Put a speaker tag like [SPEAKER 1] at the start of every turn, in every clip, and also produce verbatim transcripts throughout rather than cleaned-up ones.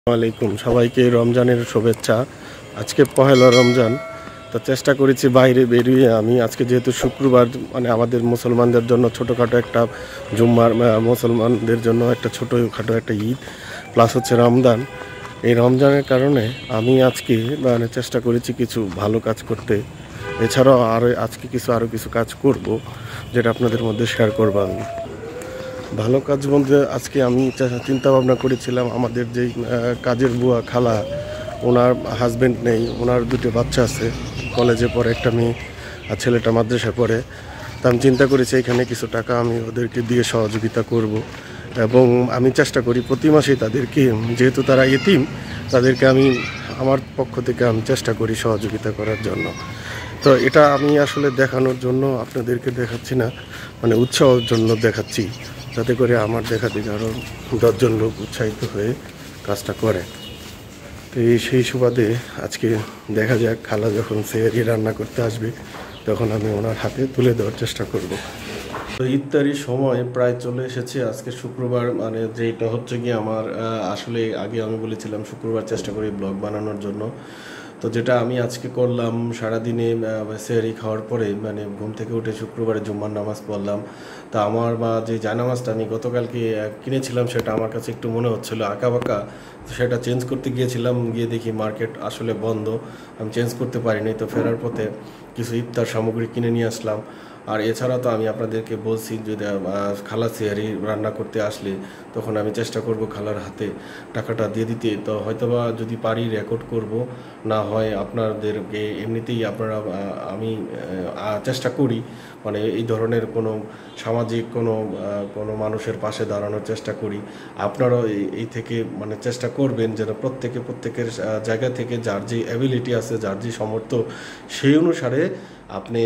[SPEAKER 1] আলাইকুম সবাইকে রমজানের শুভেচ্ছা। আজকে পহেলা রমজান, তো চেষ্টা করেছি বাইরে বেরিয়ে আমি আজকে যেহেতু শুক্রবার, মানে আমাদের মুসলমানদের জন্য ছোটোখাটো একটা জুম্মার, মুসলমানদের জন্য একটা ছোটোখাটো একটা ঈদ প্লাস হচ্ছে রমজান। এই রমজানের কারণে আমি আজকে মানে চেষ্টা করেছি কিছু ভালো কাজ করতে। এছাড়াও আরও আজকে কিছু আরও কিছু কাজ করব, যেটা আপনাদের মধ্যে শেয়ার করবো আমি। ভালো কাজ বলতে আজকে আমি চিন্তা ভাবনা করেছিলাম, আমাদের যেই কাজের বুয়া খালা, ওনার হাজব্যান্ড নেই, ওনার দুটো বাচ্চা আছে, কলেজে পড়ে, একটা মেয়ে আর ছেলেটা মাদ্রাসায় পড়ে। তা আমি চিন্তা করেছি এখানে কিছু টাকা আমি ওদেরকে দিয়ে সহযোগিতা করব, এবং আমি চেষ্টা করি প্রতি মাসেই তাদেরকে, যেহেতু তারা এতিম, তাদেরকে আমি আমার পক্ষ থেকে আমি চেষ্টা করি সহযোগিতা করার জন্য। তো এটা আমি আসলে দেখানোর জন্য আপনাদেরকে দেখাচ্ছি না, মানে উৎসাহের জন্য দেখাচ্ছি, যাতে করে আমার দেখা দেখে আরও দশজন লোক উৎসাহিত হয়ে কাজটা করে। তো এই সেই সুবাদে আজকে দেখা যাক, খালা যখন সেহরি রান্না করতে আসবে তখন আমি ওনার হাতে তুলে দেওয়ার চেষ্টা করব। তো ইফতারির সময় প্রায় চলে এসেছে। আজকে শুক্রবার, মানে যেটা হচ্ছে কি আমার আসলে আগে আমি বলেছিলাম শুক্রবার চেষ্টা করি ব্লগ বানানোর জন্য। তো যেটা আমি আজকে করলাম, সারাদিনে সেহরি খাওয়ার পরে মানে ঘুম থেকে উঠে শুক্রবারে জুম্মার নামাজ পড়লাম। তা আমার বা যে জায়নামাজটা আমি গতকালকে কিনেছিলাম, সেটা আমার কাছে একটু মনে হচ্ছিলো আঁকা বাঁকা, তো সেটা চেঞ্জ করতে গিয়েছিলাম, গিয়ে দেখি মার্কেট আসলে বন্ধ, আমি চেঞ্জ করতে পারিনি। তো ফেরার পথে কিছু ইফতার সামগ্রী কিনে নিয়ে আসলাম। আর এছাড়া তো আমি আপনাদেরকে বলছি, যদি খালা সেহারি রান্না করতে আসলে তখন আমি চেষ্টা করব খালার হাতে টাকাটা দিয়ে দিতে। তো হয়তোবা যদি পারি রেকর্ড করব, না হয় আপনাদেরকে এমনিতেই আপনারা, আমি চেষ্টা করি মানে এই ধরনের কোনো সামাজিক কোনো কোনো মানুষের পাশে দাঁড়ানোর চেষ্টা করি। আপনারাও এই থেকে মানে চেষ্টা করবেন যেন প্রত্যেকে প্রত্যেকের জায়গা থেকে যার যে অ্যাবিলিটি আছে, যার যে সামর্থ্য, সেই অনুসারে আপনি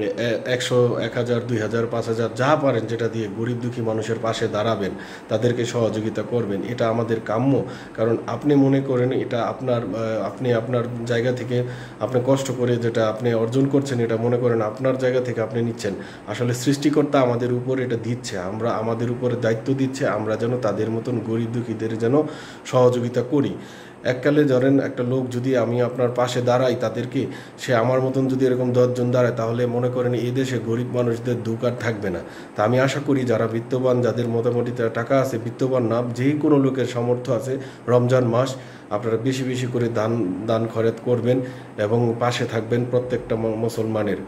[SPEAKER 1] একশো, এক হাজার, দুই হাজার, পাঁচ হাজার যা পারেন, যেটা দিয়ে গরিব দুঃখী মানুষের পাশে দাঁড়াবেন, তাদেরকে সহযোগিতা করবেন। এটা আমাদের কাম্য। কারণ আপনি মনে করেন এটা আপনার, আপনি আপনার জায়গা থেকে আপনি কষ্ট করে যেটা আপনি অর্জন করছেন, এটা মনে করেন আপনার জায়গা থেকে আপনি নিচ্ছেন। আসলে সৃষ্টিকর্তা আমাদের উপর এটা দিচ্ছে, আমরা আমাদের উপরে দায়িত্ব দিচ্ছে, আমরা যেন তাদের মতন গরিব দুঃখীদের যেন সহযোগিতা করি। এককালে ধরেন একটা লোক যদি আমি আপনার পাশে দাঁড়াই তাদেরকে, সে আমার মতন যদি এরকম দশজন দাঁড়ায়, তাহলে মনে করেন এই দেশে গরিব মানুষদের দুঃখ আর থাকবে না। তা আমি আশা করি যারা বিত্তবান, যাদের মোটামুটি টাকা আছে, বিত্তবান না, যেই কোনো লোকের সামর্থ্য আছে, রমজান মাস আপনারা বেশি বেশি করে দান দান খরচ করবেন এবং পাশে থাকবেন প্রত্যেকটা মুসলমানের।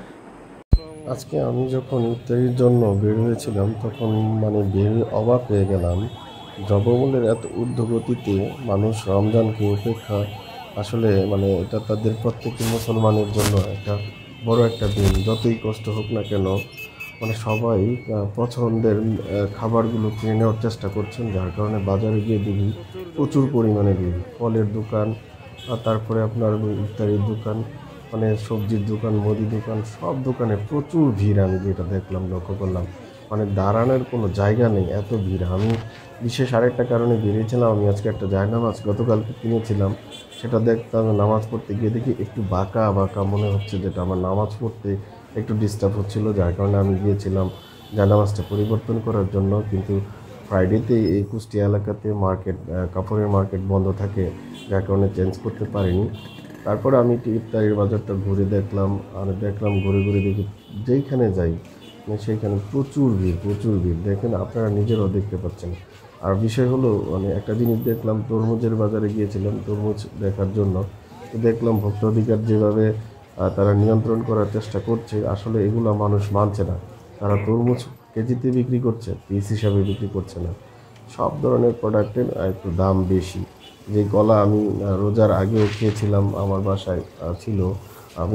[SPEAKER 1] আজকে আমি যখন ইফতারির জন্য বের হয়েছিলাম, তখন মানে বের অবাক হয়ে গেলাম, দ্রব্যমূল্যের এত ঊর্ধ্বগতিতে মানুষ রমজানকে উপেক্ষা, আসলে মানে এটা তাদের প্রত্যেকটি মুসলমানের জন্য একটা বড় একটা দিন। যতই কষ্ট হোক না কেন, মানে সবাই পছন্দের খাবারগুলো কিনে নেওয়ার চেষ্টা করছেন, যার কারণে বাজারে গিয়ে দেখি প্রচুর পরিমাণে ভিড়। ফলের দোকান, আর তারপরে আপনার ইফতারির দোকান, মানে সবজির দোকান, মুদি দোকান, সব দোকানে প্রচুর ভিড়। আমি যেটা দেখলাম, লক্ষ্য করলাম, মানে দাঁড়ানোর কোনো জায়গা নেই, এত ভিড়। আমি বিশেষ আরেকটা কারণে বেরিয়েছিলাম, আমি আজকে একটা জায়নামাজ গতকালকে কিনেছিলাম, সেটা দেখতাম নামাজ পড়তে গিয়ে দেখি একটু বাঁকা বাঁকা মনে হচ্ছে, যেটা আমার নামাজ পড়তে একটু ডিস্টার্ব হচ্ছিলো, যার কারণে আমি গিয়েছিলাম জায়নামাজটা পরিবর্তন করার জন্য। কিন্তু ফ্রাইডেতে এই কুষ্টিয়া এলাকাতে মার্কেট, কাপড়ের মার্কেট বন্ধ থাকে, যার কারণে চেঞ্জ করতে পারিনি। তারপরে আমি ইফতারির বাজারটা ঘুরে দেখলাম, আর দেখলাম ঘুরে ঘুরে দেখি যেইখানে যাই সেইখানে প্রচুর ভিড়, প্রচুর ভিড়। দেখেন, আপনারা নিজেরাও দেখতে পাচ্ছেন। আর বিষয় হলো, মানে একটা জিনিস দেখলাম, তরমুজের বাজারে গিয়েছিলাম তরমুজ দেখার জন্য, তো দেখলাম ভোক্তা অধিকার যেভাবে তারা নিয়ন্ত্রণ করার চেষ্টা করছে, আসলে এগুলো মানুষ মানছে না। তারা তরমুজ কেজিতে বিক্রি করছে, পিস হিসাবে বিক্রি করছে না। সব ধরনের প্রোডাক্টের একটু দাম বেশি। যে কলা আমি রোজার আগেও খেয়েছিলাম, আমার বাসায় ছিল, আমি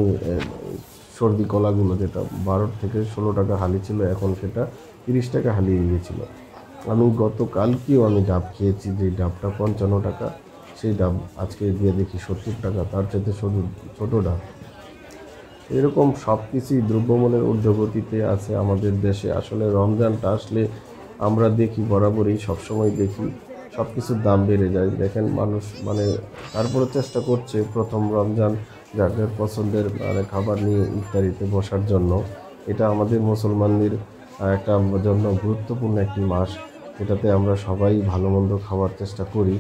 [SPEAKER 1] সর্দি কলাগুলো, যেটা বারো থেকে ষোলো টাকা হালি ছিল, এখন সেটা তিরিশ টাকা হালি গিয়েছিল। আমি গতকালকেও আমি ডাব খেয়েছি, যে ডাবটা পঞ্চান্ন টাকা, সেই ডাব আজকে গিয়ে দেখি সত্তর টাকা, তার চাইতে ছোটো ছোটো ডাব। এরকম সব কিছুই দ্রব্যমূল্যের ঊর্ধ্বগতিতে আছে আমাদের দেশে। আসলে রমজানটা আসলে আমরা দেখি, বরাবরই সবসময় দেখি সব কিছুর দাম বেড়ে যায়। দেখেন মানুষ মানে তারপরে চেষ্টা করছে প্রথম রমজান যাদের পছন্দের মানে খাবার নিয়ে ইফতারিতে বসার জন্য। এটা আমাদের মুসলমানদের একটা জন্য গুরুত্বপূর্ণ একটি মাস, এটাতে আমরা সবাই ভালো মন্দ খাওয়ার চেষ্টা করি।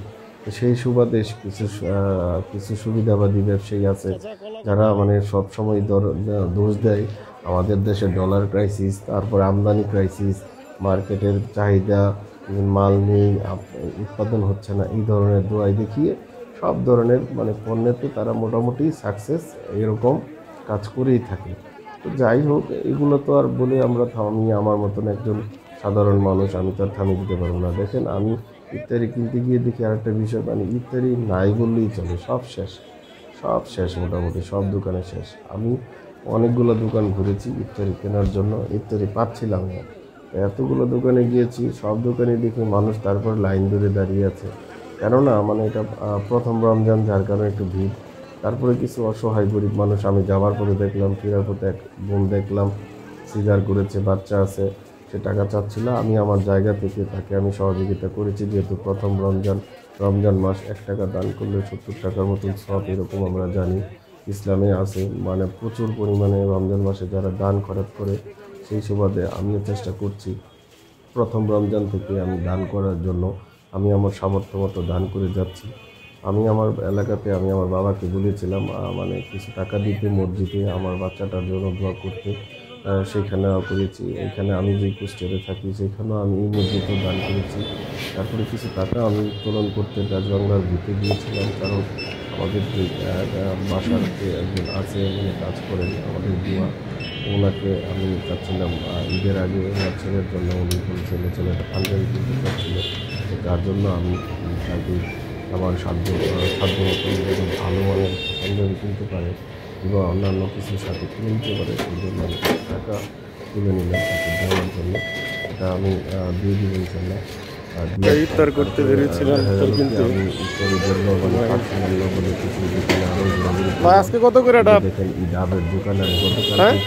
[SPEAKER 2] সেই সুবাদে কিছু আহ, কিছু সুবিধাবাদী ব্যবসায়ী আছে যারা মানে সবসময় দর- দোষ দেয় আমাদের দেশে ডলার ক্রাইসিস, তারপর আমদানি ক্রাইসিস, মার্কেটের চাহিদা, মাল নেই, আপ- উৎপাদন হচ্ছে না, এই ধরনের দোয়াই দেখিয়ে সব ধরনের মানে পণ্যেতে তারা মোটামুটি সাকসেস এরকম কাজ করেই থাকে। তো যাই হোক, এগুলো তো আর বলে আমরা থামি, আমার মতন একজন সাধারণ মানুষ আমি তো আর থামিয়ে দিতে পারবো না। দেখেন, আমি ইফতারি কিনতে গিয়ে দেখি আরেকটা বিষয়, মানে ইফতারি নাই বললেই চলে, সব শেষ, সব শেষ, মোটামুটি সব দোকানে শেষ। আমি অনেকগুলো দোকান ঘুরেছি ইফতারি কেনার জন্য, ইফতারি পাচ্ছিলাম না। এতগুলো দোকানে গিয়েছি, সব দোকানে দেখি মানুষ তারপর লাইন ধরে দাঁড়িয়ে আছে, কেননা মানে এটা আহ, প্রথম রমজান, যার কারণে একটু ভিড়। তারপরে কিছু অসহায় গরিব মানুষ আমি যাওয়ার পথে দেখলাম, ফেরার পথে এক বোন দেখলাম সিগার করেছে, বাচ্চা আছে, সে টাকা চাচ্ছিল। আমি আমার জায়গা থেকে তাকে আমি সহযোগিতা করেছি, যেহেতু প্রথম রমজান, রমজান মাস, এক টাকা দান করলে সত্তর টাকার মতন সব, এরকম আমরা জানি ইসলামে আছে। মানে প্রচুর পরিমাণে রমজান মাসে যারা দান খরচ করে, সেই সুবাদে আমিও চেষ্টা করছি প্রথম রমজান থেকে আমি দান করার জন্য। আমি আমার সামর্থ্য মতো দান করে যাচ্ছি। আমি আমার এলাকাতে আমি আমার বাবাকে বলেছিলাম আহ, মানে কিছু টাকা দিতে মসজিদে আমার বাচ্চাটার জন্য দোয়া করতে, আহ, সেখানেও করেছি। এখানে আমি যে পোস্টারে থাকি সেখানেও আমি এই মসজিদেও দান করেছি। তারপরে কিছু টাকা আমি উত্তোলন করতে রাজবাংলার ভিতরে গিয়েছিলাম, কারণ আমাদের যে আহ, আহ, বাসার যে একজন আছে, উনি কাজ করেন আমাদের বুয়া, ওনাকে আমি চাচ্ছিলাম আহ, ঈদের আগে ওনার ছেলের জন্য, উনি বলছিল ছেলেটা পাঞ্জাবি কিনতে চাচ্ছিল, তো তার জন্য আমি উম, তাকে আমার সাধ্য সাধ্য মতো যেন ভালো মানের পাঞ্জাবি কিনতে পারে এবং অন্যান্য কিছুর সাথে কিনে নিতে পারে, সেই জন্য আমি কিছু টাকা তুলে নিলাম তাকে দেওয়ার জন্য। এটা আমি আহ, দিয়ে দিব ইনশাল্লাহ। আর দিয়ে
[SPEAKER 1] ইফতার করতে বেরিয়েছিলেন
[SPEAKER 2] দেখা
[SPEAKER 1] তো
[SPEAKER 2] গেল কি
[SPEAKER 1] কিন্তু
[SPEAKER 2] আমি ইত্যাদির জন্য মানে পার্সোনাল বলে কিছু দোকানে আরও ঘোরাঘুরি
[SPEAKER 1] ভাই,
[SPEAKER 2] করলাম।
[SPEAKER 1] আজকে কত করে ডাব?
[SPEAKER 2] দেখেন এই ডাবের দোকানে আমি গতকাল
[SPEAKER 1] হ্যাঁ?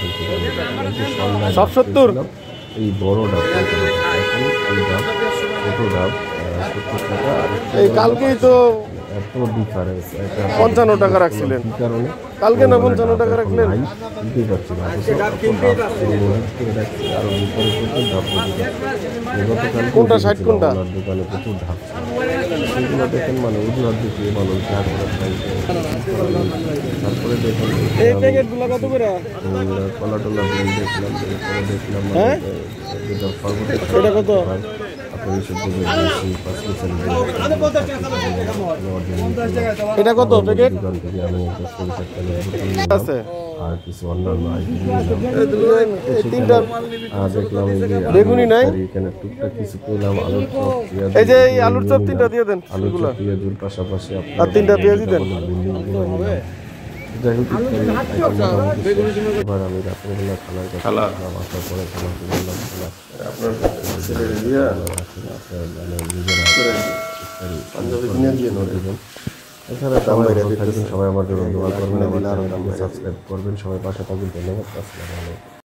[SPEAKER 2] সন্ধ্যায়
[SPEAKER 1] সব
[SPEAKER 2] ডাব
[SPEAKER 1] সত্তর?
[SPEAKER 2] খেয়েছিলাম। এই বড় ডাব পঞ্চান্ন টাকা, এখন এই ডাব ছোটো ডাব আহ, সত্তর টাকা। আর একটু
[SPEAKER 1] এই
[SPEAKER 2] বড় ডাব
[SPEAKER 1] কালকেই
[SPEAKER 2] আশি
[SPEAKER 1] তো
[SPEAKER 2] টাকা। এত ডিফারেন্স, এটা
[SPEAKER 1] পঞ্চান্ন টাকা
[SPEAKER 2] জিজ্ঞেস
[SPEAKER 1] রাখছিলেন।
[SPEAKER 2] করলাম কি কারণে,
[SPEAKER 1] কালকে না
[SPEAKER 2] বলে
[SPEAKER 1] পঞ্চান্ন
[SPEAKER 2] ডাব
[SPEAKER 1] টাকা
[SPEAKER 2] এখন
[SPEAKER 1] রাখলেন?
[SPEAKER 2] নাই, দিতেই পারছি না। অথচ এত ডাব পুরো মজুত করে রাখছি, আরও ভিতরে প্রচুর ডাব মজুত আছে। গতকাল
[SPEAKER 1] কোনটা ষাট কোনটা?
[SPEAKER 2] ওনার দোকানে প্রচুর ডাব ছিল। সেগুলো দেখেন মানে অজুহাত দেখিয়ে মানুষ যা করার তাই করে। তারপরে দেখেন
[SPEAKER 1] এই
[SPEAKER 2] আমি
[SPEAKER 1] প্যাকেটগুলো কত করে?
[SPEAKER 2] কলা টলা দিয়ে দেখলাম, এরপরে দেখলাম মানে
[SPEAKER 1] হ্যাঁ?
[SPEAKER 2] যেটা সর্বোচ্চ
[SPEAKER 1] এটা কত?
[SPEAKER 2] হয় আপনার এইসব দেবের বেশি পাঁচ লিটার
[SPEAKER 1] এটা কত প্যাকেট
[SPEAKER 2] দোকান থেকে আমি একটা সরিষার তেলের বোতল নিলাম
[SPEAKER 1] আছে?
[SPEAKER 2] আর কিছু অন্যান্য আইটেম নিলাম। তো
[SPEAKER 1] এই
[SPEAKER 2] সেখানে
[SPEAKER 1] তিনটা
[SPEAKER 2] আহ, দেখলাম এই যে আলু
[SPEAKER 1] বেগুনি নাই?
[SPEAKER 2] তরকারি, এখানে টুকটাক কিছু পেলাম, আলুর চপ, পেঁয়াজ,
[SPEAKER 1] এই যে এই
[SPEAKER 2] এগুলো
[SPEAKER 1] আলুর
[SPEAKER 2] নিয়ে
[SPEAKER 1] চপ
[SPEAKER 2] নিলাম।
[SPEAKER 1] তিনটা দিয়ে দেন,
[SPEAKER 2] আলুর
[SPEAKER 1] এগুলা।
[SPEAKER 2] চপ পেঁয়াজুর পাশাপাশি আপনার
[SPEAKER 1] আর তিনটা পেঁয়াজি দেন।
[SPEAKER 2] বিল্ডিংগুলো নিলাম। যাই হোক, ইত্যাদি আইটেম মোটামুটি শেষ। এবার আমি রাত্রেবেলা খালার কাছে
[SPEAKER 1] খালা।
[SPEAKER 2] আসলাম, আসার পরে খালাকে বললাম খালা
[SPEAKER 1] আপনার ছেলের দিয়া
[SPEAKER 2] আপনার মানে নিজেরা ইফতারি
[SPEAKER 1] পাঞ্জাবি কিনে দিয়ে
[SPEAKER 2] দেবেন। এছাড়া সবাই ভালো থাকবেন, সবাই আমার জন্য দোয়া করবেন, আমার চ্যানেলটিকে সাবস্ক্রাইব করবেন, সবাই পাশে থাকবেন। ধন্যবাদ, আসসালামু আলাইকুম।